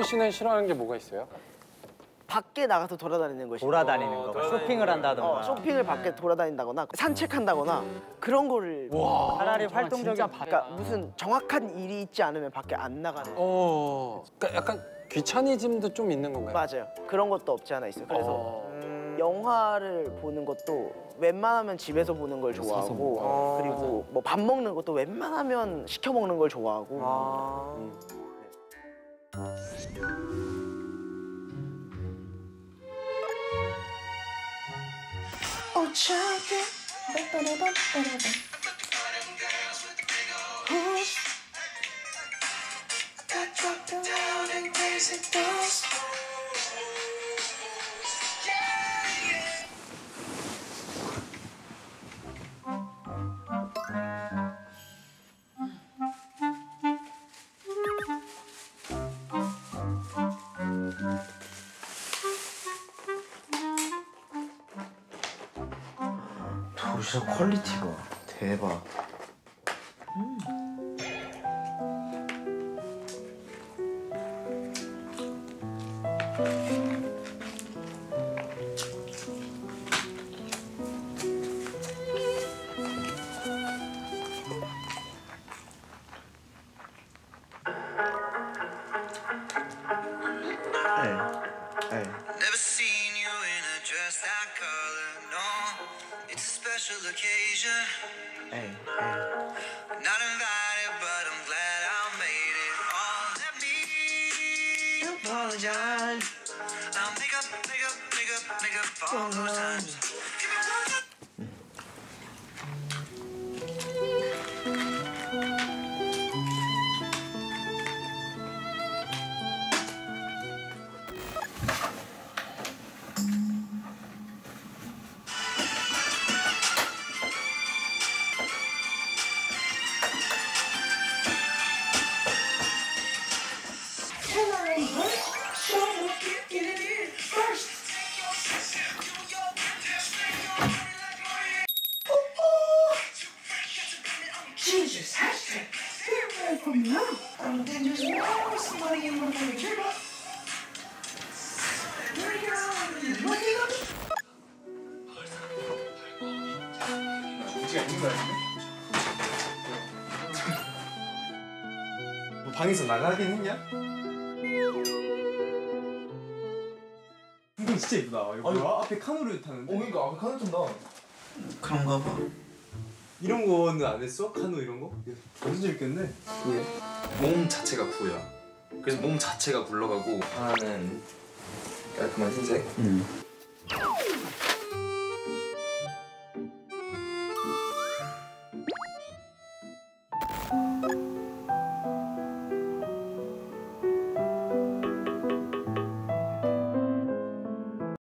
우지 씨는 싫어하는 게 뭐가 있어요? 밖에 나가서 돌아다니는 것이. 돌아다니는 거. 쇼핑을 한다던가. 쇼핑을 밖에 돌아다닌다거나 산책한다거나 그런 거를. 차라리 활동적인. 그러니까 무슨 정확한 일이 있지 않으면 밖에 안 나가는. 그러니까 약간 귀차니즘도 좀 있는 건가요? 맞아요. 그런 것도 없지 않아 있어요. 그래서 영화를 보는 것도 웬만하면 집에서 보는 걸 좋아하고 그리고 뭐 밥 먹는 것도 웬만하면 시켜 먹는 걸 좋아하고. 도시락 퀄리티가 대박. Never seen you in a dress that color, no. It's a special occasion. Not invited, but I'm glad I made it. Oh, let me apologize. I'll make up for all those times. Give me one. Jesus, hashtag. Stay away from me now. I'm dangerous. Why was somebody in one of the table? Here we go. Look it up. 우지가 있는 거야 지금? 너 방에서 나가긴 했냐? 이거 진짜 예쁘다. 이거 뭐야? 앞에 카누를 타는데? 그러니까 앞에 카누 탄다. 그런가 봐. 이런 거는 안 했어? 카누 이런 거? 완전 재밌겠네. 그게 몸 자체가 구야. 그래서 몸 자체가 굴러가고 하나는 깔끔한 흰색.